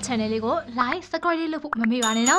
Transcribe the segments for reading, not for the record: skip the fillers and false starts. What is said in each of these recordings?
channel လေးကို like subscribe လုပ်ဖို့မမေ့ပါနဲ့နော်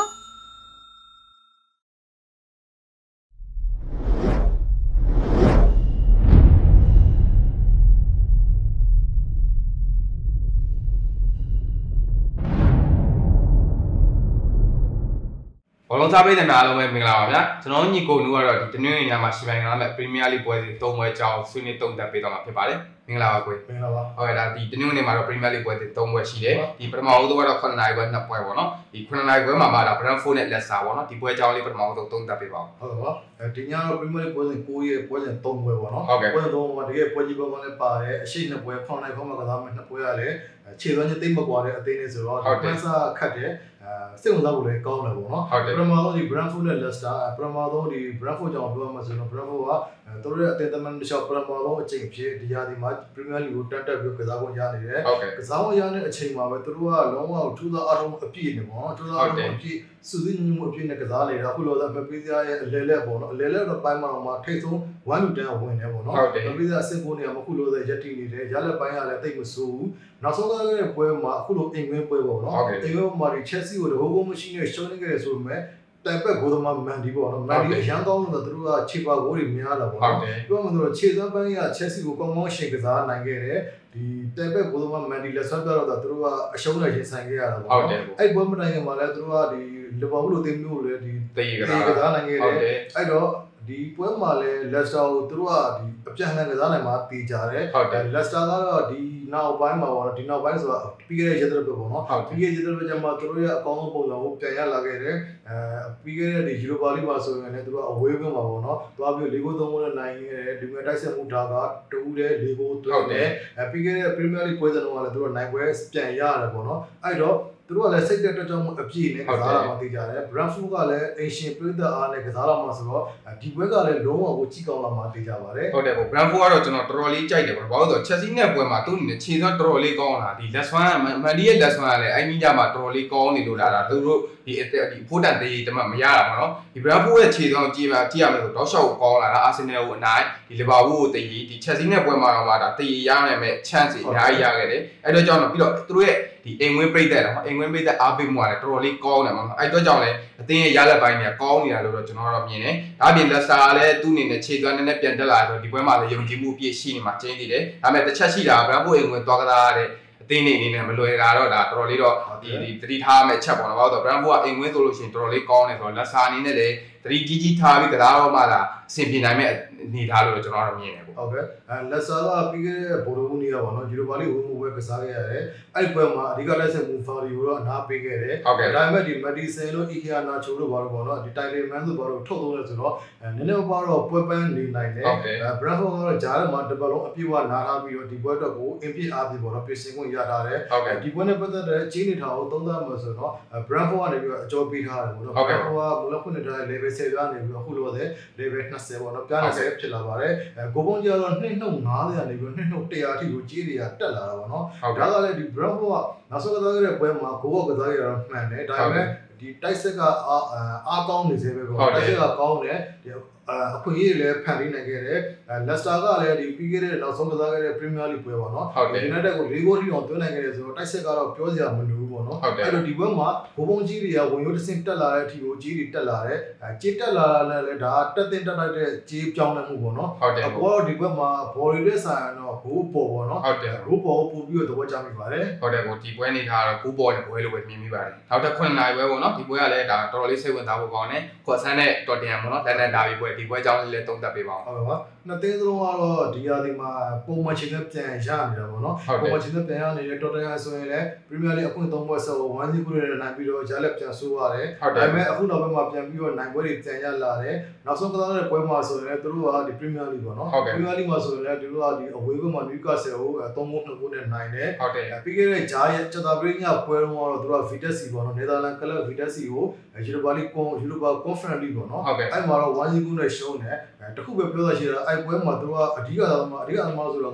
ဘောလုံးစားပေးတဲ့များအားလုံးပဲမင်္ဂလာပါဗျာကျွန်တော်ညီကိုနူကတော့ဒီတနင်္ဂနွေညမှာရှင်းပိုင်းကမဲ့ပရီးမီးယားလိပွဲစဉ်၃ပွဲကြောင်းဆွေးနွေးသုံးသပ်ပေးတော့မှာဖြစ်ပါတယ်မင်္ဂလာပါကိုမင်္ဂလာပါဟုတ်ကဲ့ဒါဒီတနင်္ဂနွေမှာတော့ပရီးမီးယားလိပွဲစဉ်၃ပွဲရှိတယ်ဒီပထမဆုံးကတော့9နိုင်ပွဲ2ပွဲပေါ့နော်ဒီ9နိုင်ပွဲမှာဒါဘရန်ဖို့နဲ့လက်စာပေါ့နော်ဒီပွဲကြောင်းလေးပထမဆုံးသုံးသပ်ပေးပါဦးဟုတ်ကဲ့ပါဒီညတော့ပရီးမီးယားလိပွဲစဉ်9ရဲ့ပွဲစဉ်3ပွဲပေါ့နော်ပွဲစဉ်3မှာတကယ်ပွဲကြီးပွဲကောင်းလည်းပါတယ်အရှိ2ပွဲ9နိုင်ပွဲမှာကစားမယ်2ပွဲရလဲခြေသွမ်းချင်းတိတ်မကွာတဲ့အသေးလေးဆိုတော့ဒီပန်းစာခတ်တယ်စိတ်ဝင်စားဖို့လည်းကောင်းတယ်ပေါ့နော်ပထမဆုံးဒီ Brentford နဲ့ Leicester ပထမဆုံးဒီ Brentford ကြောင့်ပြောမှဆိုတော့ Brentford ကသူတို့ရဲ့အသင်းသမန်တစ်လျှောက်ပထမဆုံးအချိန်ဖြစ်ဒီရာသီမှာ Premier League ကိုတက်ပြီးကစားဖို့ရနေတယ်ကစားဖို့ရတဲ့အချိန်မှာပဲသူတို့ကလုံးဝထူးခြားအားလုံးအပြည့်နေပေါ့နော်ထူးခြားအားလုံးအပြည့်စုစည်းညီမှုအပြည့်နဲ့ကစားနေတာအခုလောဆယ်မပေးစရာရဲ့အလဲလက်ပေါ့နော်အလဲလက်တော့ပိုင်းမှာထိတ်ဆုံး1 to 10ဝင်နေပေါ့နော်မပေးစရာအဆင့်9နေရာမှာအခုလောဆယ်ရက်တည်နေတယ်ရလက်ပိုင်းကလည်းတိတ်မဆိုးဘူးနောက်ဆုံးကလည်းပွဲမှာအခုလိုအင်္ဂလိပ်ပွဲပေါ့နော်အင်္ဂလိပ်မှာဒီ Chelsea ကိုတဘောမရှိနဲ့ရှုံးနေကြတယ်ဆိုပေမဲ့တိုင်ပက်ဂိုးသမားမန်ဒီပေါ့နော်မန်ဒီအရန်ကောင်းလို့သူတို့ကခြေပါဂိုးတွေများတာပေါ့နော်ပြောမှဆိုတော့ခြေစွမ်းပိုင်းက Chelsea ကိုကောင်းကောင်းရှင်ကစားနိုင်ခဲ့တယ်ဒီတိုင်ပက်ဂိုးသမားမန်ဒီလက်ဆွဲပြတော့သူတို့ကအရှုံးနဲ့ရင်ဆိုင်ခဲ့ရတာပေါ့နော်အဲ့ပွဲမတိုင်ခင်မှာလည်းသူတို့ကဒီလီဗာပူးလိုအသင်းမျိုးလည်းဒီတေးကစားနိုင်ခဲ့တယ်အဲ့တော့ဒီပွဲမှာလည်း Leicester ကိုသူတို့ကဒီအပြန်လှန်ကစားနိုင်မှာတည်ကြတယ် Leicester ကတော့ဒီနောက်ပိုင်းမှာပေါ့နော်ဒီနောက်ပိုင်းဆိုတာပြီးခဲ့တဲ့ရက်တွေပေါ့နော်ပြီးခဲ့တဲ့ရက်တွေကျမှသူတို့ရဲ့အကောင်းဆုံးပုံစံကိုပြန်ရလာခဲ့တယ်ပြီးခဲ့တဲ့ဒီ Europa League မှာဆိုရင်လည်းသူတို့အဝေးကွင်းမှာပေါ့နော်သွားပြီး၄ဂိုး၃ဂိုးနဲ့နိုင်ခဲ့တယ်ဒီမှာတိုက်စစ်မှုဒါကတူးတယ်၄ဂိုးသွင်းတယ်ပြီးခဲ့တဲ့ Premier League ပွဲစဉ်တုန်းကလည်းသူတို့နိုင်ပွဲပြန်ရတယ်ပေါ့နော်အဲ့တော့သူတို့ကလည်းစိတ်တက်ကြောင်အပြည့်နဲ့ကစားလာမှသိကြတယ် Brentford ကလည်းအင်ရှင်ပြည်သက်အားနဲ့ကစားလာမှဆိုတော့ဒီပွဲကလည်းလုံးဝကိုကြည့်ကောင်းလာမှသိကြပါတယ်ဟုတ်တယ်ပေါ့ Brentford ကတော့ကျွန်တော်တော်တော်လေးကြိုက်တယ်ပေါ့ဘာလို့ဆိုတော့ Chelsea နဲ့ပွဲမှာသူ့အနေနဲ့ခြေစွမ်းတော်တော်လေးကောင်းလာဒီ Leswan မန်ဒီရဲ့ Leswan ကလည်းအဲ့ဒီညမှာတော်တော်လေးကောင်းနေလို့လာတာသူတို့ဒီဖိုးတန်သေးတမမရတာပေါ့နော်ဒီ Brentford ရဲ့ခြေစွမ်းကြည့်ရမယ်ဆိုတော့ရှော့ကောင်းလာတာ Arsenal ကိုအနိုင်ဒီ Liverpool ကိုတည်ဒီ Chelsea နဲ့ပွဲမှာတော့ဒါတည်ရနိုင်မဲ့ chance တွေအများကြီးရခဲ့တယ်အဲ့တော့ကြောင့်တော့ပြီးတော့သူတို့ရဲ့ဒီအိမ်ဝင်းပိတ်သက်တော့အိမ်ဝင်းပိတ်သက်အားပေးမှုကလည်းတော်တော်လေးကောင်းတယ်ပေါ့နော်အဲ့တော့ကြောင့်လည်းအသင်းရဲ့ရလက်ပိုင်းတွေကကောင်းနေတာလို့တော့ကျွန်တော်တော့မြင်တယ်ဒါပြင် Leicester ကလည်းသူ့အနေနဲ့ခြေသွမ်းနဲ့ပြန်တက်လာဆိုဒီပွဲမှာလည်းယုံကြည်မှုအပြည့်ရှိနေမှာကျင်းသေးတယ်ဒါပေမဲ့တစ်ချက်ရှိတာ Brentford အိမ်ဝင်းသွားကစားရတဲ့အသင်းနေအနေနဲ့မလွယ်တာတော့ဒါတော်တော်လေးတော့ဒီသတိထားမယ့်ချက်ပေါ့နော်ဘာလို့ဆိုတော့ Brentford ကအိမ်ဝင်းဆိုလို့ရှိရင်တော်တော်လေးကောင်းတယ်ဆိုတော့ Leicester အနေနဲ့လည်းသတိကြီးထားပြီးကစားတော့မှသာအဆင်ပြေနိုင်မဲ့အနေထားလို့ကျွန်တော်တော့မြင်တယ်ပေါ့ဟုတ်ကဲ့Leicester ကပြီးခဲ့တဲ့ဘောလုံးကြီးကပေါ့နော် Europa League ဝင်မှုပဲကစားခဲ့ရတယ်အဲ့ပွဲမှာအဓိကလက်ဆက်မှု Fari ကိုတော့အနားပေးခဲ့တယ်ဒါပေမဲ့ဒီ Madison လို့ Ikea Nacho လို့ဘာလို့ပေါ့နော်ဒီ Title Man ဆိုဘာလို့ထုတ်သုံးလဲဆိုတော့နည်းနည်းပါတော့ပွဲပန်းနေနိုင်တယ် Brentford ကတော့ဂျားမှာတပတ်လုံးအပြည့်အဝနားထားပြီးတော့ဒီပွဲတော့ကိုအင်ပြည့်အားပြီးပေါ့နော်ပြင်ဆင်ခွင့်ရထားတယ်ဒီပွဲနဲ့ပတ်သက်တဲ့ကြီးနေထားကိုသုံးသပ်မှာဆိုတော့ Brentford ကနေပြီးတော့အကျော်ပေးထားတယ်ပေါ့နော် Brentford ကမူလဖွင့်နေတဲ့ level 10ကနေပြီးတော့အခုလောဆယ် level 20ပေါ့နော်ပြား20ဖြစ်လာပါတယ်ဂိုးပုံးကျတော့2နှုတ်90ကနေပြီး2နှုတ်100အထိကိုကြီးတွေကတက်လာတာပေါ့နော်ဒါကလည်းဒီ Brentford ကနောက်ဆုံးကစားခဲ့တဲ့ပွဲမှာဂိုးကစားရတော့မှန်တယ်ဒါပေမဲ့ဒီတိုက်စစ်ကအားကောင်းနေစေပဲပေါ့တိုက်စစ်ကကောင်းတယ်ဒီအခွင့်အရေးလည်းဖန်တီးနိုင်ခဲ့တယ်Leicester ကလည်းဒီပြီးခဲ့တဲ့နောက်ဆုံးကစားခဲ့တဲ့ Premier League ပွဲပေါ့နော် United ကို4ဂိုးထိအောင်သွင်းနိုင်ခဲ့တယ်ဆိုတော့တိုက်စစ်ကတော့ပြောစရာမလိုဘူးပေါ့နော်အဲ့တော့ဒီပွဲမှာဘိုးဘုံကြီးတွေကဝင်ရိုးတစ်စင်းတက်လာတဲ့အထိကိုကြီးတွေတက်လာတယ်ကြေးတက်လာတာလည်းဒါတက်တင်တက်လိုက်တဲ့ကြေးပြောင်းလဲမှုပေါ့နော်အပေါ်ဒီဘက်မှာဘော်ရီလက်ဆိုင်တော့ဘိုးပေါ်ပေါ့နော်ဘိုးပေါ်ပို့ပြီးတော့သဘောကျမိပါတယ်ဟုတ်တယ်ကိုဒီပွဲနေထားတော့ဘိုးပေါ်နဲ့ပွဲလို့ပဲမြင်မိပါတယ်နောက်တစ်ခွင့်နိုင်ပွဲပေါ့နော်ဒီပွဲကလည်းဒါတော်တော်လေးစိတ်ဝင်စားဖို့ကောင်းတယ်ခွတ်ဆန်းနဲ့တော်တင်ရပေါ့နော်လန်ဒန်ဒါဘီပွဲဒီပွဲကြောင်းလေးလည်းသုံးသပ်ပေးပါဦးဟုတ်ပါနှစ်သင်းစလုံးကတော့ဒီရာသီမှာပုံမှန်ချင်းနဲ့ပြန်ရနေတာပေါ့နော်ပုံမှန်ချင်းနဲ့ပြန်ရနေတဲ့တော်တင်ဆိုရင်လည်း Premier League အခွင့်3ပွဲဆော့1-0ခုနဲ့နိုင်ပြီးတော့ရလက်ပြန်ဆိုးရတယ်ဒါပေမဲ့အခုနောက်ပိုင်းမှာပြန်ပြီးတော့နိုင်ပွဲတွေပြန်ရလာတယ်နောက်ဆုံးကစားတဲ့ပွဲမှာဆိုရင်လည်းသူတို့ကဒီ Premier League ပေါ့နော် Premier League မှာဆိုရင်လည်းသူတို့ကဒီအဝေးဘက်မှာ Newcastle ကို3-2နဲ့နိုင်တယ်ပြီးခဲ့တဲ့ဂျာရဲ့ချက်တာပရိညပွဲတုန်းကတော့သူတို့က Vitesse ပေါ့နော် Netherlands ကလပ် Vitesse ကို Europa League Conference League ပေါ့နော်အဲ့မှာတော့1-0နဲ့ရှုံးတယ်တခုပဲပြောရရှိတာအဲ့ပွဲမှာသူတို့ကအဓိကသမားဆိုတော့က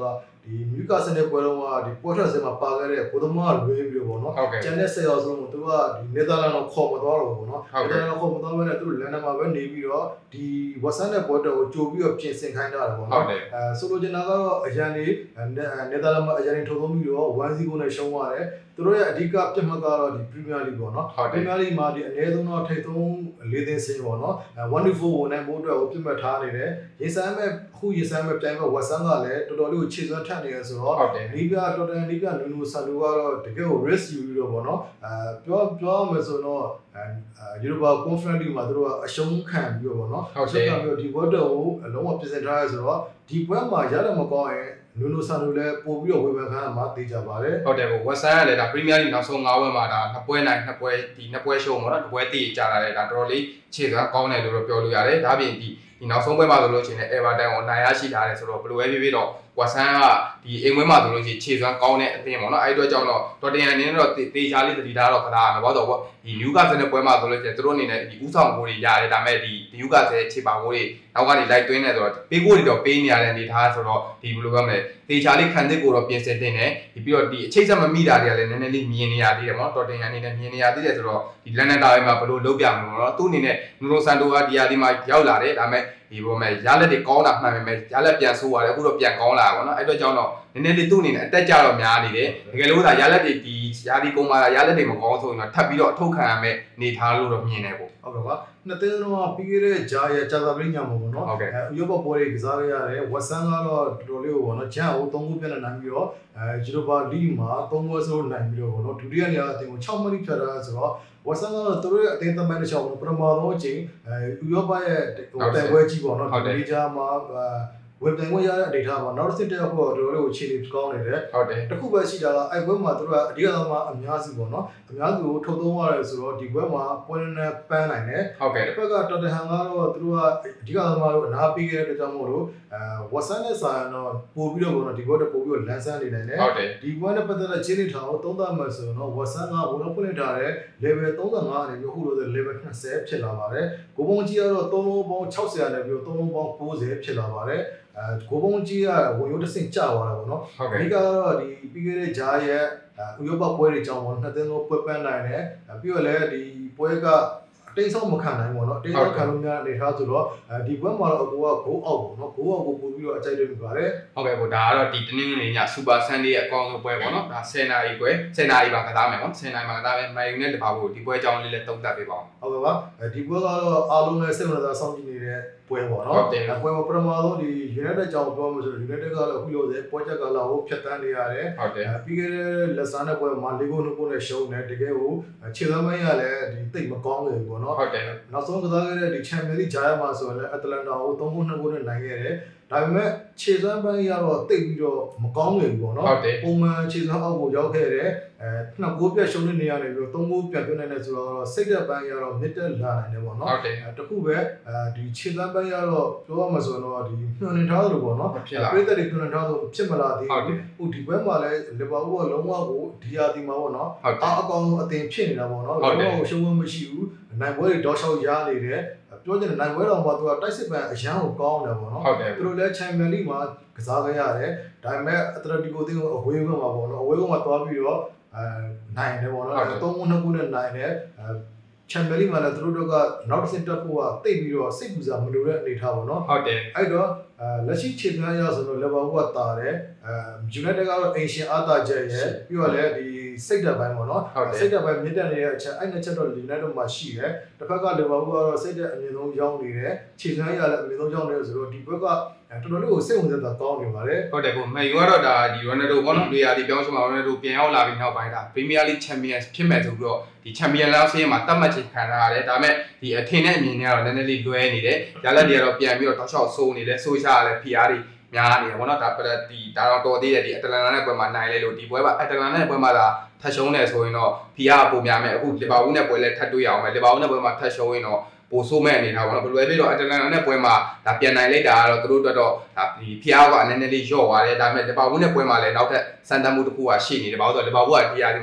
ဒီမြူကာစနဲ့ပွဲတော့ကဒီပေါ်ထွက်စမှာပါခဲ့တဲ့ဘုဒ္ဓမာလွေးပြီးတော့ဗောနော်ကျန်တဲ့10ရောက်ဆုံးသူကဒီနေသာလန်တော့ခေါ်မသွားတော့ဘူးဗောနော်နေသာလန်ခေါ်မသွားဘဲနဲ့သူလန်ဒန်မှာပဲနေပြီးတော့ဒီဝက်ဆန်နဲ့ပေါ်တော့ကိုကြိုပြီးတော့ပြင်ဆင်ခိုင်းတာဗောနော်ဆိုလိုချင်တာကတော့အရန်နေနေသာလန်မှာအရန်ထုတ်သုံးပြီးတော့1-0နဲ့ရှုံးသွားတယ်သူတို့ရဲ့အဓိကပြတ်မှတ်ကတော့ဒီ Premier League ပေါ့နော် Premier League မှာဒီအနည်းဆုံးတော့ထိပ်သုံး၄သင်းစင်းပေါ့နော်1-4ဝင်နိုင်ဖို့အတွက်ကိုပြတ်မှတ်ထားနေတယ်ရေစမ်းမဲ့အခုရေစမ်းမဲ့ပြန်မဲ့ဝက်ဆန်ကလည်းတော်တော်လေးကိုခြေစွမ်းထက်နေရဆိုတော့နီးပြတော်တော်နီးပြနူနူဆန်လူကတော့တကယ်ကို risk ယူပြီးတော့ပေါ့နော်ပြောမယ်ဆိုတော့Europa Conference League မှာသူတို့ကအရှုံးခံပြီးတော့ပေါ့နော်အရှုံးခံပြီးတော့ဒီ World Cup ကိုအလုံးဝပြင်ဆင်ထားရဆိုတော့ဒီပွဲမှာရတဲ့မကောင်းရင်နူနူဆန်လူလည်းပို့ပြီးတော့ဝေဖန်ခံရမှာသိကြပါတယ်ဟုတ်တယ်ဝက်ဆန်ကလည်းဒါ Premier League နောက်ဆုံး9ပွဲမှာဒါ2ပွဲနိုင်2ပွဲဒီ2ပွဲရှုံးပေါ့နော်2ပွဲတည်ကြလာတယ်ဒါတော်တော်လေးခြေစွမ်းကောင်းတယ်လို့တော့ပြောလို့ရတယ်ဒါပြင်ဒီနောက်ဆုံးပွဲမှာဆိုလို့ရှိရင် Everton ကိုနိုင်ရရှိထားတယ်ဆိုတော့ဘယ်လိုပဲဖြစ်ဖြစ်တော့ဝက်ဆန်ကဒီအိမ်ဝဲမှာဆိုလို့ရှိရင်ခြေစွမ်းကောင်းတဲ့အသင်းပေါ့နော်အဲ့အတွက်ကြောင့်တော့တော်တင်အနေနဲ့တော့တေချာလေးတတိထားတော့ခဏမှာပေါ့တော့ဒီနျူကာဆယ်နဲ့ပွဲမှာဆိုလို့ရှိရင်သူတို့အနေနဲ့ဒီဥဆောင်ကိုတွေရတယ်ဒါပေမဲ့ဒီနျူကာဆယ်ခြေပါကိုတွေနောက်ကနေလိုက်သွင်းနေဆိုတော့ပေးကိုတွေတော့ပေးနေရတဲ့အနေထားဆိုတော့ဒီဘယ်လိုပြောမလဲတေချာလေးခံသစ်ကိုတော့ပြင်ဆင်တင်တယ်ဒီပြီးတော့ဒီအချိတ်ဆက်မမိတာတွေကလည်းနည်းနည်းလေးမြင်နေရသေးတယ်ပေါ့နော်တော်တင်အနေနဲ့မြင်နေရသေးတယ်ဆိုတော့ဒီလန်ဒန်တာဘက်မှာဘယ်လိုလုပ်ပြမလဲပေါ့နော်သူ့အနေနဲ့နူရိုဆန်တိုကဒီယာဒီမှာရောက်လာတယ်ဒါပေမဲ့ဒီပေါ်မှာရလက်တွေကောင်းတာမှန်ပေမဲ့ရလက်ပြန်ဆိုးရတယ်အခုတော့ပြန်ကောင်းလာတာပေါ့နော်အဲ့အတွက်ကြောင့်တော့နည်းနည်းလေးသူ့အနေနဲ့အတက်ကြတော့များနေတယ်တကယ်လို့ဒါရလက်တွေဒီယာဒီကုန်းမှာရလက်တွေမကောင်းဆိုရင်တော့ထပ်ပြီးတော့အထုတ်ခံရမယ်နေထားလို့တော့မြင်နေပေါ့ဟုတ်ကဲ့ပါနှစ်သင်းတော့ပြီးခဲ့တဲ့ဂျာရဲ့ဂျာသာပရင်းညမှာပေါ့နော်ဥရောပပွဲတွေကစားရရတယ်ဝက်ဆန်ကတော့တော်တော်လေးကိုပေါ့နော်ဂျန်ကို3ခုပြတ်နိုင်ပြီးတော့ယူရိုပါလီမှာ3ပွဲစိုးနိုင်ပြီးတော့ပေါ့နော်ဒုတိယနေရာအသင်းကို6မိနစ်ဖြတ်ထားဆိုတော့ဝက်ဆန်ကတော့သူတို့ရဲ့အသင်းသမိုင်းတစ်ချောင်းပထမဆုံးအချိန်ဥရောပရဲ့ဟိုတန်ပွဲကြီးပေါ့နော်ဒီဂျာမှာဝယ်ပြန်ခွင့်ရတဲ့အနေထားမှာနောက်တစ်စစ်တက်ဖို့တော်တော်လေးကိုခြေနေကောင်းနေတယ်ဟုတ်တယ်တခုပဲရှိတာကအဲ့ဘက်မှာသူတို့ကအဓိကမှာအများစုပေါ့နော်အများစုကိုထုတ်သုံးရတယ်ဆိုတော့ဒီဘက်မှာပွဲနဲ့ပန်းနိုင်တယ်ဟုတ်ကဲ့တစ်ဖက်ကတော်တဟန်ကတော့သူတို့ကအဓိကမှာလို့အနာပေးခဲ့တဲ့အတွက်ကြောင့်မို့လို့ဝက်ဆန်နဲ့ဆိုင်တော့ပို့ပြီးတော့ပေါ့နော်ဒီဘက်တော့ပို့ပြီးတော့လန်ဆန်းနေနိုင်တယ်ဟုတ်တယ်ဒီပွဲနဲ့ပတ်သက်တဲ့ခြေနေထောင်ကိုသုံးသပ်မှဆိုတော့ဝက်ဆန်ကဘုံလုံးဖွင့်လိုက်ထားတဲ့ level 35အနေပြီးအခုလို့ဆို level 20ဖြစ်လာပါတယ်ကိုပုံကြီးကတော့3လုံးပေါင်း60နဲ့ပြီးတော့3လုံးပေါင်း90ဖြစ်လာပါတယ်ကိုပုံကြီးကဝင်ရုံးတစ်ဆင့်ကျသွားတာပေါ့နော်အဓိကတော့ဒီပြီးခဲ့တဲ့ဂျားရဲ့ဥရောပပွဲတွေကြောင့်ပေါ့နှစ်သင်းလုံးပွဲပန်းနိုင်တယ်ပြီးတော့လည်းဒီပွဲကတိတ်ဆောက်မခံနိုင်ပေါ့နော်တိတ်ဆောက်ခံလို့များအနေထားဆိုတော့ဒီဘက်မှာတော့အကူကဂိုးအောက်ပေါ့နော်ဂိုးအောက်ကိုပို့ပြီးတော့အကြိုက်တွေပြပါတယ်ဟုတ်ကဲ့ပေါ့ဒါကတော့ဒီတနင်္ဂနွေညစူပါဆန်ဒေးရဲ့အကောင်းဆုံးပွဲပေါ့နော်ဒါ10နာရီပွဲ10နာရီပါကစားမယ်ပေါ့10နာရီပါကစားမယ်မိုင်ယူနဲ့လီဗာပူးဒီပွဲအကြောင်းလေးလည်းသုံးသပ်ပေးပါအောင်ဟုတ်ကဲ့ပါဒီပွဲကတော့အားလုံးလည်းစိတ်ဝင်စားစောင့်ကြည့်နေတဲ့ပွဲပေါ့နော်ပွဲမှာပထမဆုံးဒီ United ကြောင့်ပြောမှဆို United ကလည်းအခုလိုစေပွဲချက်ကလာကိုဖြတ်တန်းနေရတယ်ဟုတ်တယ်ပြီးခဲ့တဲ့လက်စားတဲ့ပွဲမှာ၄ဂိုး2ဂိုးနဲ့ရှုံးတယ်တကယ်ကိုခြေသားမရလည်းဒီတိတ်မကောင်းဘူးပေါ့နော်ဟုတ်တယ်နောက်ဆုံးကစားခဲ့တဲ့ဒီ Champions League ဂျားမှာဆိုရင်လည်း Atlanta ကို3ဂိုး2ဂိုးနဲ့နိုင်ခဲ့တယ်ဒါပေမဲ့ခြေစွမ်းပန်းရတော့တိတ်ပြီးတော့မကောင်းဘူးပေါ့နော်ပုံမှန်ခြေစွမ်းအောက်ကိုရောက်ခဲ့တယ်နှစ်ဂိုးပြတ်ရှုံးနေနေရတယ်ပြီးတော့3ဂိုးပြန်ပြနိုင်တယ်ဆိုတော့စိတ်သက်ပန်းရတော့မြစ်တက်လာနိုင်တယ်ပေါ့နော်ဟုတ်တယ်တခုပဲဒီခြေစွမ်းပန်းရတော့ပြောရမှာဆိုတော့ဒီညွှန်နေထားသလိုပေါ့နော်ပြည်သက်တွေညွှန်နေထားသလိုဖြစ်မလာသေးဘူးဒီဘက်မှာလည်းလီဗာပူးကလုံးဝကိုဒီယာဒီမှာပေါ့နော်အကောင်အသင်ဖြစ်နေတာပေါ့နော်လုံးဝကိုရှုံးဝမရှိဘူးနိုင်ပွဲတွေတောက်လျှောက်ရနေတယ်ပြောချင်တယ်နိုင်ပွဲတော်မှာသူကတိုက်စစ်ပန်အရန်ကိုကောင်းတယ်ပေါ့နော်သူတို့လည်း Champions League မှာကစားခဲ့ရတယ်ဒါပေမဲ့ Atletico အသင်းကိုအဝေးကမှာပေါ့နော်အဝေးကမှာသွားပြီးတော့နိုင်တယ်ပေါ့နော်3ဂိုး2ဂိုးနဲ့နိုင်တယ်Champions League မှာလည်းသူတို့ကနောက်တစ်ဆင့်တက်ဖို့ကတိတ်ပြီးတော့စိတ်ပူစားမလိုတဲ့အနေထားပေါ့နော်ဟုတ်တယ်အဲ့တော့လက်ရှိခြေပြားရဆိုတော့လီဗာပူးကတာတယ် United ကတော့အင်ရှင်အားတာချက်ရဲ့ပြီးတော့လည်းဒီစိတ်ဓာတ်ပိုင်းပေါ့နော်စိတ်ဓာတ်ပိုင်းမြင့်တက်နေတဲ့အချက်အဲ့နှစ်ချက်တော့ United မှာရှိတယ်တစ်ဖက်ကလီဗာပူးကတော့စိတ်ဓာတ်အမြင့်ဆုံးရောက်နေတယ်ခြေပြားရလည်းအမြင့်ဆုံးရောက်နေတယ်ဆိုတော့ဒီဘက်ကတော်တော်လေးကိုစိတ်ဝင်စားတာကောင်းနေပါတယ်ဟုတ်တယ်ကိုမယ်ယူကတော့ဒါဒီ Ronaldo ပေါ့နော်လေယာဒီပြောင်းချင်မှာ Ronaldo ပြန်ရောက်လာပြီးနောက်ပိုင်းဒါ Premier League Champions ဖြစ်မဲ့ဆိုပြီးတော့ဒီ Champion လောက်ဆေးမှာတတ်မှတ်ချိန်ခံထားရတယ်ဒါပေမဲ့ဒီအထင်နဲ့အမြင်တွေကတော့နည်းနည်းလေးလွဲနေတယ်ရလက်တွေကတော့ပြန်ပြီးတော့တောက်လျှောက်ဆိုးနေတယ်ဆိုးရှားရတယ် PR တွေများနေတယ်ပေါ့နော်ဒါဒီဒါတော့တော်သေးတယ်ဒီအတလန်နာနဲ့ပွဲမှာနိုင်လဲလို့ဒီပွဲမှာအတလန်နာနဲ့ပွဲမှာဒါထပ်ရှုံးနေဆိုရင်တော့ PR ပုံများမယ်အခုလီဗာပူးနဲ့ပွဲလဲထပ်တွေ့ရအောင်မယ်လီဗာပူးနဲ့ပွဲမှာထပ်ရှုံးရင်တော့ပိုဆိုးမဲ့အနေထားပေါ့နော်ဘယ်လိုပဲဖြစ်တော့အတလန်နာနဲ့ပွဲမှာဒါပြန်နိုင်လိုက်တာကတော့သူတို့အတွက်တော့ဒါဒီ PR ကအနည်းနည်းလေးလျော့သွားတယ်ဒါပေမဲ့လီဗာပူးနဲ့ပွဲမှာလည်းနောက်ထပ်စံတမ်းမှုတစ်ခုကရှိနေတယ်ဘာလို့ဆိုတော့လီဗာပူးကဒီယာဒီမှာ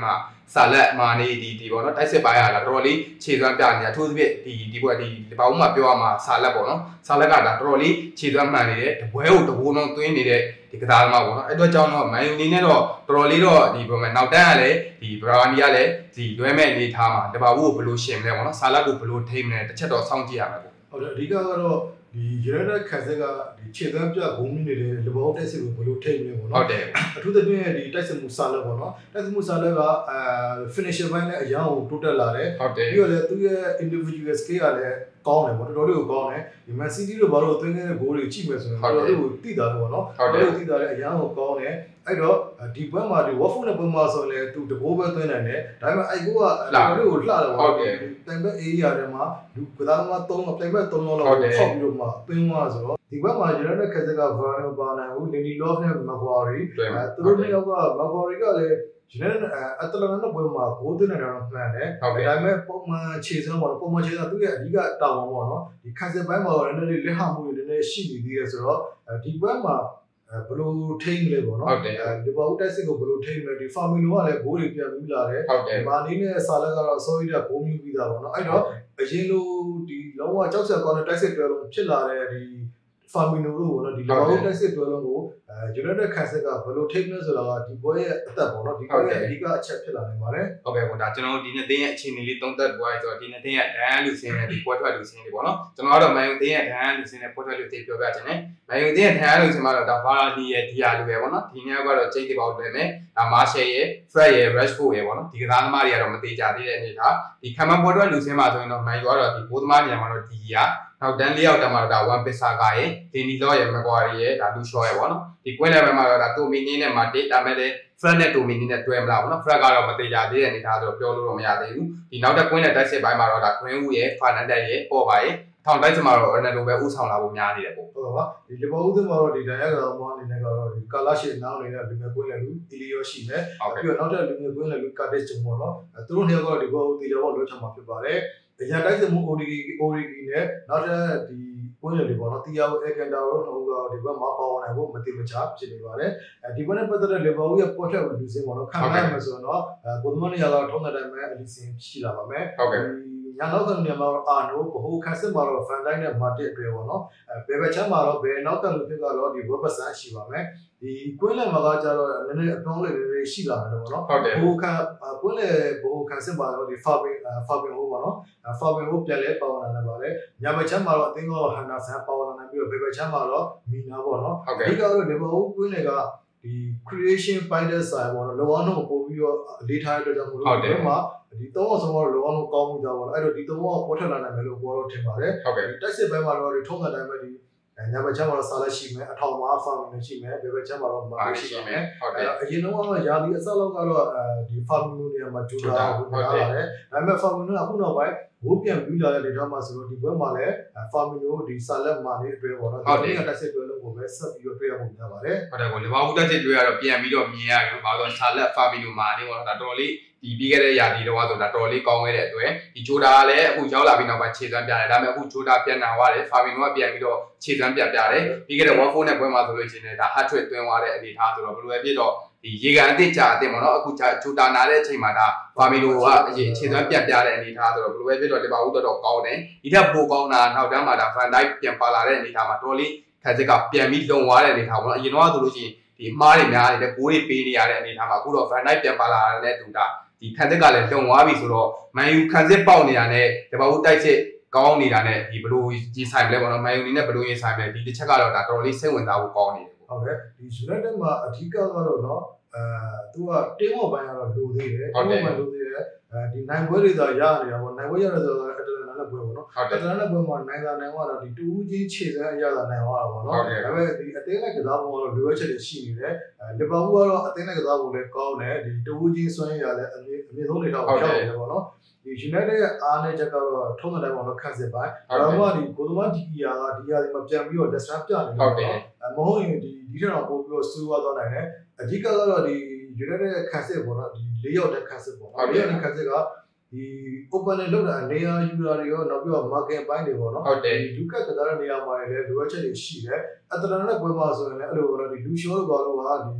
စာလက်မာနေဒီပေါ့နော်တိုက်စစ်ပိုင်းရတာတော်တော်လေးခြေစွမ်းပြနေတာအထူးသဖြင့်ဒီဘက်ဒီဘာဦးမှာပြောရမှာစာလက်ပေါ့နော်စာလက်ကဒါတော်တော်လေးခြေစွမ်းမှန်နေတယ်တပွဲကိုတဘိုးလုံးသွင်းနေတဲ့ဒီကစားသမားပေါ့နော်အဲ့တော့ကြောင့်တော့မန်ယူနေနဲ့တော့တော်တော်လေးတော့ဒီဘက်မှာနောက်တန်းကလည်းဒီဘရာနီကလည်းဒီလွဲမဲ့အနေထားမှာတဘာဘူးကိုဘယ်လိုရှင်မလဲပေါ့နော်စာလက်ကိုဘယ်လိုထိမလဲတစ်ချက်တော့စောင့်ကြည့်ရမယ်ပေါ့ဟုတ်တယ်အဓိကကတော့ဒီရတဲ့ခက်ဆက်ကဒီခြေသွမ်းပြဂုံးနေတဲ့လဘောတက်စစ်ကိုဘယ်လိုထိမလဲပေါ့နော်ဟုတ်တယ်အထူးသဖြင့်ဒီတိုက်စစ်မှုစာလက်ပေါ့နော်တိုက်စစ်မှုစာလက်ကfinisher ဘိုင်းနဲ့အရာကိုတိုးတက်လာတယ်ပြီးတော့လည်းသူ့ရဲ့ individual skill ကလည်းကောင်းတယ်ပေါ့တော်တော်လေးကိုကောင်းတယ်ဒီ Man City တို့ဘာလို့သွင်းခဲ့တဲ့ဂိုးတွေကြည့်မယ်ဆိုရင်တော်တော်လေးကိုတိတာတယ်ပေါ့နော်တော်တော်လေးတိတာတယ်အရာကိုကောင်းတယ်အဲ့တော့ဒီဘက်မှာဒီ Watford နဲ့ဘက်မှာဆိုရင်သူတဘိုးပဲသွင်းနိုင်တယ်ဒါပေမဲ့အဲ့ကိုကတော်တော်လေးကိုလှတယ်ပေါ့တိုင်ဘက် area ထဲမှာလူကစားသမား3တိုင်ဘက်3လောက်ခေါက်ပြီးတော့မှသွင်းသွားဆိုတော့ဒီဘက်မှာ United ခက်ဆက်က Varane ပါနိုင်ဘူး Lindelof နဲ့ Maguire သူတို့နှစ်ယောက်က Maguire ကလည်းUnited အတလန်နဲ့ပွဲမှာဂိုးသွင်းနေတာတော့မှန်တယ်ဒါပေမဲ့ပုံမှန်ခြေစမ်းပေါ့ပုံမှန်ခြေစမ်းသူ့ရဲ့အဓိကတာဝန်ပေါ့နော်ဒီခက်ဆက်ပိုင်းမှာလည်းနည်းနည်းလက်ဟမှုတွေနည်းနည်းရှိနေသေးတယ်ဆိုတော့ဒီဘက်မှာဘယ်လိုထိန်းလဲပေါ့နော်ဒီဘောက်တိုက်စစ်ကိုဘယ်လိုထိန်းလဲဒီ Firmino ကလည်းဂိုးတွေပြန်ပြီးလာတယ်မာနီနဲ့ဆာလက်ကတော့အစောကြီးကဂိုးမျိုးပြီးသားပေါ့နော်အဲ့တော့အရင်လိုဒီလုံးဝကြောက်စရာကောင်းတဲ့တိုက်စစ်တွဲလုံးဖြစ်လာတဲ့ဒီFirmino တို့ပေါ့နော်ဒီဘောက်တိုက်စစ်တွဲလုံးကိုUnited ခက်ဆက်ကဘယ်လိုထိန်းလဲဆိုတာကဒီပွဲရဲ့အသက်ပေါ့နော်ဒီပွဲရဲ့အဓိကအချက်ဖြစ်လာနိုင်ပါတယ်ဟုတ်ကဲ့ပေါ့ဒါကျွန်တော်တို့ဒီနေ့တင်းရဲ့အခြေအနေလေးသုံးသပ်ပွဲဆိုတော့ဒီနေ့တင်းရဲ့ဒန်လူစင်းနဲ့ဒီပွဲထွက်လူစင်းတွေပေါ့နော်ကျွန်တော်ကတော့မန်ယူတင်းရဲ့ဒန်လူစင်းနဲ့ပွဲထွက်လူတွေပြောပြချင်တယ်မန်ယူတင်းရဲ့ဒန်လူစင်းမှာတော့ဒါဗာရာနီရဲ့ဒီယာလူပဲပေါ့နော်ဒီနေ့ကတော့ကျိတ်တွေပေါ့လွယ်မယ်ဒါမာရှယ်ရဲ့ Fred ရဲ့ Rashford ရဲ့ပေါ့နော်ဒီကစားသမားတွေကတော့မသေးကြသေးတဲ့အနေထားဒီခံမပွဲထွက်လူစင်းမှာဆိုရင်တော့မန်ယူကတော့ဒီဘိုးသမားနေရာမှာတော့ဒီယာနောက်တန်း၄ယောက်တက်မှာတော့ဒါ1 Pissaka ရဲ့ Danny Law ရဲ့ Maguire ရဲ့ဒါ Lucio ရဲ့ပေါ့နော်ဒီကွင်း level မှာတော့ဒါ Tomini နဲ့ Mate ဒါမဲ့လည်း Fred နဲ့ Tomini နဲ့တွဲမလားပေါ့နော် Fred ကတော့မသေးကြသေးတဲ့အနေထားဆိုတော့ပြောလို့တော့မရသေးဘူးဒီနောက်တက်ကွင်းနဲ့တိုက်စစ်ပိုင်းမှာတော့ဒါ Greenwood ရဲ့ Fernandes ရဲ့ Pogba ရဲ့ထောင်တိုက်စစ်မှာတော့ Ronaldo ပဲဥဆောင်လာဖို့များနေတယ်ပေါ့ဟုတ်ပါဒီလီဗာပူးသင်းမှာတော့ဒီဒန်ရကောင်မအနေနဲ့ကတော့ဒီကာလာရှီနောင်းနေတဲ့လူငယ်ကွင်းလည်းလူအီလီယိုရှိတယ်ပြီးတော့နောက်တဲ့လူငယ်ကွင်းလည်းလူကာဒစ်ဂျုံပေါ့နော်သူတို့နှစ်ယောက်ကတော့ဒီဘောတီရောလွှတ်ချမှာဖြစ်ပါတယ်အရန်တိုက်စစ်မှု ODG နဲ့နောက်တဲ့ဒီကွင်းတွေပေါ့နော်တီယာကိုအကန်တာတို့နှုတ်ကဒီဘက်မှာပါဝင်နိုင်ဖို့မတိမချဖြစ်နေပါတယ်ဒီဘက်နဲ့ပတ်သက်တဲ့လီဗာပူးရဲ့ပေါ်ထက်လူစင်းပေါ့နော်ခံရမှာဆိုတော့ဘုဒ္ဓမနေ့ကတော့ထုံးတဲ့တိုင်းပဲအလီစင်ရှိလာပါမယ်ညာနောက်ကနေမှာအာနိုဘိုခါစစ်မှာတော့ဖန်တိုင်းနဲ့မာတစ်အတွဲပေါ့နော်ဘယ်ဘက်ချမ်းမှာတော့ဘယ်နောက်ကန်လူဖြစ်ကတော့ဒီဘော့ပဆန်ရှိပါမယ်ဒီကွင်းလယ်မှာကကြတော့နည်းနည်းအပေါင်းလေးတွေရှိလာတယ်ပေါ့နော်ဘိုခါကွင်းလယ်ဘိုခါစစ်မှာတော့ဒီဖာဘင်ဟိုပေါ့နော်ဖာဘင်ဟိုပြန်လဲပါဝင်လာပါတယ်ညာဘက်ချမ်းမှာတော့အသင်းကတော့ဟန်နာဆန်ပါဝင်လာပြီးတော့ဘယ်ဘက်ချမ်းမှာတော့မီနာပေါ့နော်အဓိကတော့ဒီဘောကွင်းလယ်ကဒီ creation fighter side ပေါ့နော်လောအောင်တော့ပို့ပြီးတော့လေးထားတဲ့အတွက်ကြောင့်မို့လို့ဒီမှာဒီသုံးအောင်ဆုံးတော့လောအောင်ကောင်းမှုကြောင့်ပေါ့နော်အဲ့တော့ဒီသုံးအောင်ပေါ်ထွက်လာနိုင်မယ်လို့ပြောတော့ထင်ပါတယ်ဒီတက်စစ်ဘက်မှာတော့ဒီထုံးတဲ့တိုင်းပဲဒီညာဘက်ချမ်းမှာတော့ဆာလက်ရှိမယ်အထောင်မှာဖာမီနိုရှိမယ်ဘယ်ဘက်ချမ်းမှာတော့မာရှိမယ်အဲ့တော့အရင်တော့ရာသီအစလောက်ကတော့ဒီဖာမီနိုနေရာမှာဂျူတာကိုပြောရတယ်ဒါပေမဲ့ဖာမီနိုကအခုနောက်ပိုင်းဘိုးပြန်ပြီးလာတဲ့ဒေတာမှာဆိုတော့ဒီဘက်မှာလည်းဖာမီနိုဒီဆာလက်မာနေအတွဲပေါ့နော်ဒီကတက်စစ်တွဲလို့ကိုပဲဆက်ပြီးတော့တွေ့ရမှာဖြစ်ပါတယ်ဟုတ်တယ်ကိုလီဗာပူးတက်စစ်တွဲကတော့ပြန်ပြီးတော့မြင်ရတယ်ဘာလို့ဆာလက်ဖာမီနိုမာနေပေါ့နော်ဒါတော်တော်လေးဒီပြီးခဲ့တဲ့ရာသီတော့ဆိုတော့တော်တော်လေးကောင်းခဲ့တဲ့အတွက်ဒီဂျိုဒါကလည်းအခုရောက်လာပြီးနောက်ပိုင်းခြေစွမ်းပြတယ်ဒါပေမဲ့အခုဂျိုဒါပြန်နာသွားတယ်ဖာမီနိုကပြန်ပြီးတော့ခြေစွမ်းပြတယ်ပြီးခဲ့တဲ့ 1-4 နဲ့ပွဲမှာဆိုလို့ရှိရင်ဒါ hat-trick သွင်းသွားတဲ့အနေအထားဆိုတော့ဘယ်လိုပဲဖြစ်တော့ဒီရေကန်အသစ်ကြာအသစ်ပေါ့နော်အခုဂျိုဒါနာတဲ့အချိန်မှာဒါဖာမီနိုကအရင်ခြေစွမ်းပြတဲ့အနေအထားဆိုတော့ဘယ်လိုပဲဖြစ်တော့လီဗာပူးတော်ကောင်းတယ်ဒီထက်ပိုကောင်းတာနောက်တန်းမှာဒါဖန်ဒိုက်ပြန်ပါလာတဲ့အနေအထားမှာတော်လေးခက်စစ်ကပြန်ပြီးလုံသွားတဲ့အနေအထားပေါ့နော်အရင်တော့ဆိုလို့ရှိရင်ဒီအမားတွေများနေတဲ့ဂိုးတွေပေးနေရတဲ့အနေအထားမှာအခုတော့ဖန်ဒိုက်ပြန်ပါလာတဲ့တူတာဒီခန်းစစ်ကလည်းလုံသွားပြီဆိုတော့မန်ယူခန်းစစ်ပေါက်နေတာနဲ့လီဗာပူးတိုက်စစ်ကောင်းနေတာနဲ့ဒီဘလိုကြီးဆိုင်လဲပေါ့နော်မန်ယူနေနဲ့ဘလိုကြီးဆိုင်လဲဒီတစ်ချက်ကတော့ဒါတော်တော်လေးစိတ်ဝင်စားဖို့ကောင်းနေတယ်ပေါ့ဟုတ်ကဲ့ဒီ United မှာအဓိကကတော့နော်သူကတင်းမော့ပိုင်းကတော့လိုသေးတယ်တင်းမော့ပိုင်းလိုသေးတယ်ဒီနိုင်ပွဲတွေသာရနေတာပေါ့နိုင်ပွဲရတယ်ဆိုတော့အတလန်နဲ့ပွဲပေါ့နော်အတလန်နဲ့ပွဲမှာနိုင်တာနိုင်သွားတော့ဒီတူးချင်းခြေစမ်းအရသာနိုင်သွားတာပေါ့နော်ဒါပေမဲ့ဒီအသင်းနဲ့ကစားပုံကတော့လိုအပ်ချက်တွေရှိနေတယ်လီဗာပူးကတော့အသင်းနဲ့ကစားပုံလည်းကောင်းတယ်ဒီတူးချင်းစွမ်းရလည်းအမြင့်ဆုံးနေတော့ရောက်နေတယ်ပေါ့နော်ဒီ United ရဲ့အားနဲ့ချက်ကတော့ထုံးတဲ့တိုင်းပေါ့နော်ခက်စစ်ပိုင်းဒါမှမဟုတ်ဒီကိုသမားဒီကီယာကဒီယာဒီမှာပြန်ပြီးတော့ desktop ပြနေတယ်ပေါ့နော်မဟုတ်ရင်ဒီထက်တော့ပို့ပြီးတော့စူးသွားနိုင်တယ်အဓိကကတော့ဒီ United ရဲ့ခက်စစ်ပေါ့နော်ဒီ၄ယောက်တဲ့ခက်စစ်ပေါ့နော်၄ယောက်တဲ့ခက်စစ်ကဒီ open နဲ့လောက်တာနေရာယူတာတွေရောနောက်ပြီးတော့ market ပိုင်းတွေပေါ့နော်ဒီလူကကစားတဲ့နေရာမှာလည်းလိုအပ်ချက်တွေရှိတယ်အတလန်နဲ့ပွဲမှာဆိုရင်လည်းအဲ့လိုတော့ဒီလူရှိုးတို့ဘာလို့ဟာဒီ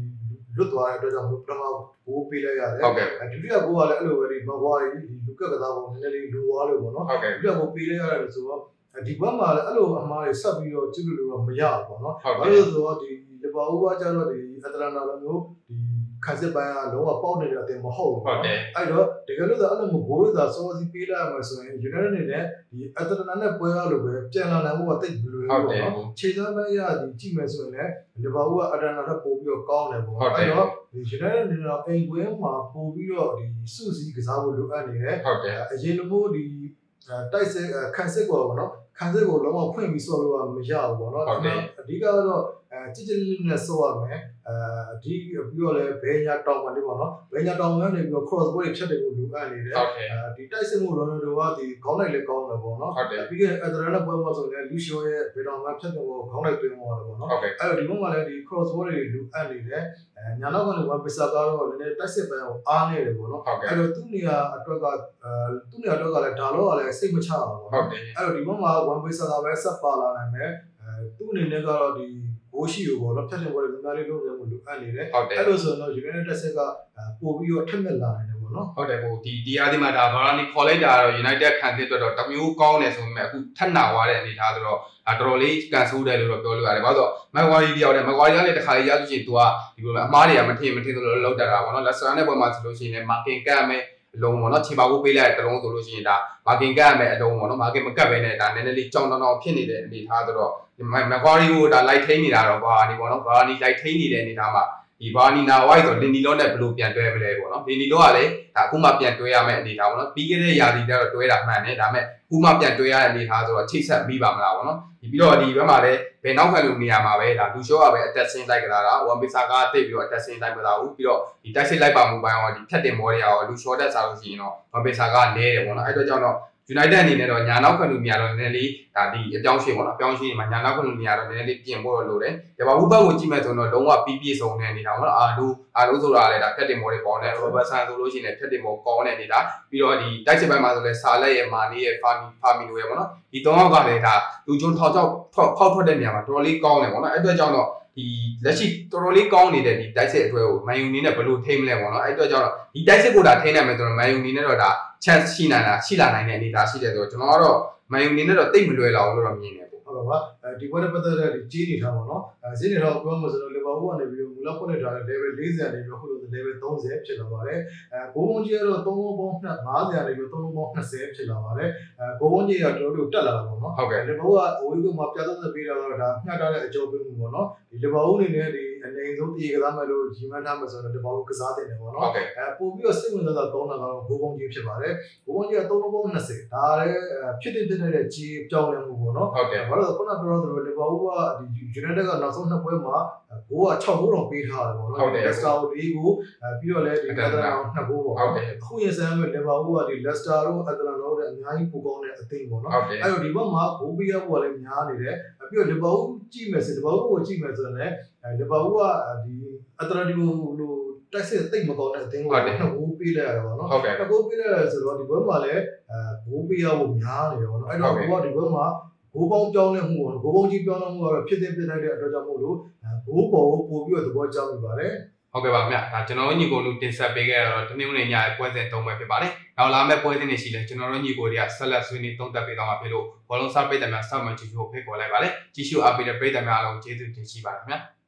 လွတ်သွားတဲ့အတွက်ကြောင့်ပထမကိုပေးလိုက်ရတယ်ဟုတ်ကဲ့ဒုတိယကိုကလည်းအဲ့လိုပဲဒီမကွာဒီလူကကစားပုံနည်းနည်းလေးလိုသွားလို့ပေါ့နော်ဟုတ်ကဲ့ဒုတိယကိုပေးလိုက်ရတယ်ဆိုတော့ဒီဘက်မှာလည်းအဲ့လိုအမှားတွေဆက်ပြီးတော့ကျွတ်လို့တော့မရဘူးပေါ့နော်ဘာလို့ဆိုတော့ဒီလီဗာပူးကကျတော့ဒီအတလန်နာလိုမျိုးဒီခါစစ်ပိုင်းကလုံးဝပေါက်နေတဲ့အတင်မဟုတ်ဘူးဟုတ်တယ်အဲ့တော့တကယ်လို့အဲ့လိုမျိုးဂိုးရသာစောစီပေးလိုက်ရမှာဆိုရင် United အနေနဲ့ဒီအတလန်နာနဲ့ပွဲရလို့ပဲပြန်လာနိုင်ဖို့ကတိတ်မလွယ်ဘူးပေါ့နော်ခြေစမ်းပိုင်းရဒီကြည့်မယ်ဆိုရင်လည်းလီဗာပူးကအတလန်နာထပ်ပို့ပြီးတော့ကောင်းတယ်ပေါ့အဲ့တော့ဒီ United အနေနဲ့အိမ်ကွင်းမှာပို့ပြီးတော့ဒီစုစည်းကစားဖို့လိုအပ်နေတယ်ဟုတ်တယ်အရင်လိုမျိုးဒီတိုက်စစ်ခံစစ်ကိုပေါ့နော်ခံစစ်ကိုလုံးဝဖွင့်ပြီးဆော့လို့မရဘူးပေါ့နော်အဓိကတော့ကြည်ကြည်လေးနဲ့ဆော့ရမယ်ဒီပြီးတော့လည်းဘယ်ညာတောင်မှနေပေါ့နော်ဘယ်ညာတောင်မှနေပြီးတော့ cross ball ဖြတ်တယ်ကိုလိုအပ်နေတယ်ဒီတိုက်စစ်မှုလုံးလုံးကဒီခေါင်းလိုက်လည်းကောင်းတယ်ပေါ့နော်ပြီးခဲ့အဒရနာပွဲမှာဆိုရင်လူရှိုးရဲ့ဘယ်တော်မှဖြတ်တယ်ကိုခေါင်းလိုက်သွင်းသွားတယ်ပေါ့နော်အဲ့တော့ဒီဘက်မှာလည်းဒီ cross ball တွေလိုအပ်နေတယ်ညာနောက်ကနေဝမ်ပီဆာကတော့လည်းတိုက်စစ်ပိုင်းကိုအားနေတယ်ပေါ့နော်အဲ့တော့သူ့နေရာအတွက်ကလည်းဒါတော့ကလည်းစိတ်မချအောင်ပေါ့နော်အဲ့တော့ဒီဘက်မှာဝမ်ပီဆာကပဲဆက်ပါလာနိုင်မယ်သူ့အနေနဲ့ကတော့ဒီဘိုးရှိကိုပေါ့နော်ဖြတ်တင်ပွဲတွေများလေးလုပ်နေမှုလိုအပ်နေတယ်အဲ့လိုဆိုတော့ United တက်ဆက်ကပို့ပြီးတော့ထက်မြက်လာနိုင်တယ်ပေါ့နော်ဟုတ်တယ်ဟိုဒီအားဒီမှာဒါဘာလို့ခေါ်လိုက်တာတော့ United ခံတဲ့အတွက်တော့တမျိုးကောင်းတယ်ဆိုပေမဲ့အခုထပ်နာသွားတဲ့အနေထားဆိုတော့တော်တော်လေးကန်ဆိုးတယ်လို့တော့ပြောလို့ရတယ်ဘာလို့ဆိုတော့ Maguire တယောက်တည်း Maguire ကလည်းတစ်ခါလေးရလို့ရှိရင် तू ကဒီလိုအမားတွေကမထင်သလိုလောက်တတ်တာပေါ့နော် Leicester နဲ့ပွဲမှာဆိုလို့ရှိရင်လည်း marking ကတ်မယ်အလုံးပေါ့နော်ခြေပါကိုပေးလိုက်တဲ့တလုံးဆိုလို့ရှိရင်ဒါ marking ကတ်မယ်အလုံးပေါ့နော် marking မကတ်ဘဲနဲ့ဒါနည်းနည်းလေးကြောင်တောင်ဖြစ်နေတဲ့အနေထားဆိုတော့ Maguire ကိုဒါလိုက်ထိန်းနေတာတော့ဘာဒီပေါ့နော်ဘာနီလိုက်ထိန်းနေတဲ့အနေထားမှာဒီဘာနီနာဝိုက်ဆိုလင်နီလောနဲ့ဘယ်လိုပြန်တွဲမလဲပေါ့နော်လင်နီလောကလည်းဒါအခုမှပြန်တွဲရမယ့်အနေထားပေါ့နော်ပြီးခဲ့တဲ့ရာသီတော့တွဲတာမှန်တယ်ဒါပေမဲ့အခုမှပြန်တွဲရတဲ့အနေထားဆိုတော့ချိတ်ဆက်ပြီးပါမလားပေါ့နော်ပြီးတော့ဒီဘက်မှာလည်းဘယ်နောက်ခံလို့နေရာမှာပဲဒါလူရှော့ကပဲအတက်ဆင်းလိုက်ကြတာဝမ်ပီဆာကတိတ်ပြီးတော့အတက်ဆင်းလိုက်မလာဘူးပြီးတော့ဒီတိုက်စစ်လိုက်ပါမှုပိုင်းတော့ဒီဖြတ်တင်မောတွေရောလူရှော့တက်စားလို့ရှိရင်တော့ဝမ်ပီဆာကနဲတယ်ပေါ့နော်အဲ့တော့ကြောင့်တော့ United အနေနဲ့တော့ညာနောက်ခံလို့နေရာတော့နည်းနည်းလေးဒါဒီအပြောင်းရှင်းပေါ့နော်အပြောင်းရှင်းမှာညာနောက်ခံလို့နေရာတော့နည်းနည်းလေးပြင်ဖို့လိုတယ်။ဒါပေမဲ့ဘုဘကိုကြည့်မဲ့ဆိုတော့လုံးဝပြည့်စုံတဲ့နေတာပေါ့နော်အာလို့ဆိုတာလည်းဒါဖြတ်တင်မောတွေကောင်းတယ် Robertson ဆိုလို့ရှိရင်ဖြတ်တင်မောကောင်းတဲ့နေတာပြီးတော့ဒီတိုက်စစ်ပိုင်းမှာဆိုလဲဆာလက်ရဲ့မာနီရဲ့ဖာမီလိုရဲ့ပေါ့နော်ဒီ၃ယောက်ကလည်းဒါလူကျုံထောက်ဖောက်ထွက်တဲ့နေရာမှာတော်တော်လေးကောင်းတယ်ပေါ့နော်အဲ့အတွက်ကြောင့်တော့ဒီလက်ရှိတော်တော်လေးကောင်းနေတဲ့ဒီတိုက်စစ်အတွဲကိုမန်ယူနေနဲ့ဘယ်လိုထိမလဲပေါ့နော်အဲ့အတွက်ကြောင့်တော့ဒီတိုက်စစ်ကိုဒါထိနိုင်မယ်ဆိုတော့မန်ယူနေနဲ့တော့ဒါ chance ရှိလာနိုင်တဲ့အနေအထားရှိတယ်ဆိုတော့ကျွန်တော်ကတော့မန်ယူနေနဲ့တော့တိတ်မလွယ်လောက်လို့တော့မြင်နေပေါ့ဟုတ်ပါဒီပွဲနဲ့ပတ်သက်တဲ့ဒီကြီးနေထားပါတော့ဈေးနေတော့ပြောမှဆိုတော့လီဗာပူးကနေပြီးတော့မူလဖွင့်လိုက်တာလည်း level 40ကနေပြီးတော့ခုလို level 30ဖြစ်လာပါတယ်ဂိုးဝင်ကြီးကတော့3လုံးပေါင်း50ကနေပြီးတော့3လုံးပေါင်း20ဖြစ်လာပါတယ်ဂိုးဝင်ကြီးကတော်တော်တက်လာတာပေါ့နော်ဟုတ်ကဲ့လီဗာပူးကအဝေးကမှာပြတ်သက်ပေးတာတော့ဒါမျှတတဲ့အကျိုးပေးမှုပေါ့နော်ဒီလီဗာပူးအနေနဲ့ဒီအနေဆုံးပြေကစားမယ်လို့ကြီးမှန်းထားမှဆိုတော့လီဗာပူးကစားတင်တယ်ပေါ့နော်ပို့ပြီးတော့စိတ်ဝင်စားကောင်းတာကတော့ဂိုးဝင်ကြီးဖြစ်ပါတယ်ဂိုးဝင်ကြီးက3လုံးပေါင်း20ဒါလည်းဖြစ်တဲ့ကြီးပြောင်းလဲမှုပေါ့နော်ဟုတ်ကဲ့ဘာလို့ခုနပြောတော့လီဗာပူးကဒီ United ကနောက်ဆုံး2ပွဲမှာဂိုးက6ဂိုးတော့ပေးထားတယ်ပေါ့နော် Leicester ကို4ဂိုးပြီးတော့လည်းဒီ Catalan 2ဂိုးပေါ့အခုရင်ဆိုင်မဲ့လီဗာပူးကဒီ Leicester တို့ Catalan တို့တဲ့အများကြီးပိုကောင်းတဲ့အသင်းပေါ့နော်အဲ့တော့ဒီဘက်မှာဂိုးပေးရဖို့လည်းများနေတယ်ပြီးတော့လီဗာပူးကြည့်မယ်ဆိုလီဗာပူးကိုကြည့်မယ်ဆိုရင်လည်းလီဗာပူးကဒီ Atletico လို့တိုက်စစ်တိတ်မကောင်းတဲ့အသင်းကို2ဂိုးပေးလိုက်ရတယ်ပေါ့နော်2ဂိုးပေးလိုက်ရဆိုတော့ဒီဘက်မှာလည်းဂိုးပေးရဖို့များနေတယ်ပေါ့နော်အဲ့တော့ကိုကဒီဘက်မှာဂိုးပေါင်းပြောင်းလဲမှုပေါ့နော်ဂိုးပေါင်းကြီးပြောင်းလဲမှုကတော့ဖြစ်တဲ့အတွက်ကြောင့်မို့လို့ဂိုးပေါ်ကိုပို့ပြီးတော့သဘောကျနေပါတယ်ဟုတ်ကဲ့ပါခင်ဗျဒါကျွန်တော်တို့ညီကိုလူတင်ဆက်ပေးခဲ့ရတော့တနင်္ဂနွေညရဲ့ပွဲစဉ်3ပွဲဖြစ်ပါတယ်နောက်လာမယ့်ပွဲစဉ်တွေရှိလဲကျွန်တော်တို့ညီကိုတွေကဆက်လက်ဆွေးနွေးသုံးသပ်ပေးသွားမှာဖြစ်လို့ဘောလုံးစားပိတ်တယ်များစောင့်မှကြည့်ဖို့ဖိတ်ခေါ်လိုက်ပါတယ်ကြည့်ရှုအားပေးတဲ့ပရိသတ်များအားလုံးကျေးဇူးတင်ရှိပါတယ်ခင်ဗျ